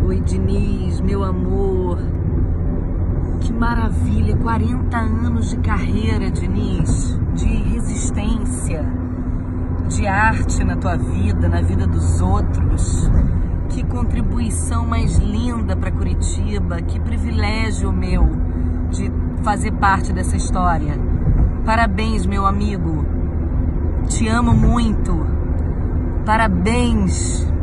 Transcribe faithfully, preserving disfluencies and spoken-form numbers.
Oi, Diniz, meu amor. Que maravilha, quarenta anos de carreira, Diniz, de resistência, de arte na tua vida, na vida dos outros. Que contribuição mais linda para Curitiba, que privilégio meu de fazer parte dessa história. Parabéns, meu amigo, te amo muito, parabéns.